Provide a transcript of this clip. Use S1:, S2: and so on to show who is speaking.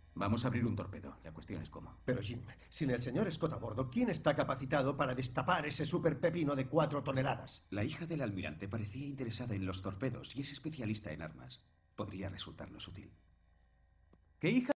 S1: Vamos a abrir un torpedo. La cuestión es cómo.
S2: Pero Jim, sin el señor Scott a bordo, ¿quién está capacitado para destapar ese super pepino de 4 toneladas?
S3: La hija del almirante parecía interesada en los torpedos y es especialista en armas. Podría resultarnos útil.
S1: ¿Qué hija?